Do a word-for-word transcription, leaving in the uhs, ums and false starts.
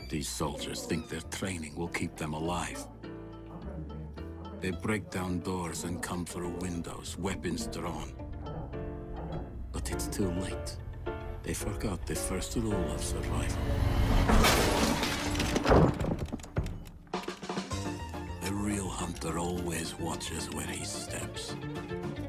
These soldiers think their training will keep them alive. They break down doors and come through windows, weapons drawn. But it's too late. They forgot the first rule of survival. The real hunter always watches where he steps.